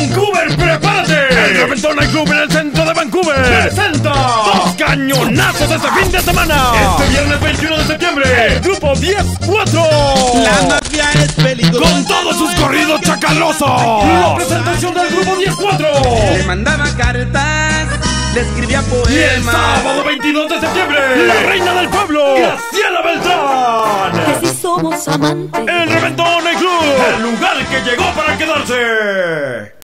Vancouver, prepárate. El Reventón Night Club en el centro de Vancouver presenta 2 cañonazos este fin de semana. Este viernes 21 de septiembre, el grupo 10-4. La mafia es peligrosa. Con todos sus corridos chacalosos. La presentación del grupo 10-4. Le mandaba cartas, le escribía poemas. Y el sábado 22 de septiembre, la reina del pueblo, Graciela Beltrán. Que si somos amantes. El Reventón Night Club, el lugar que llegó para quedarse.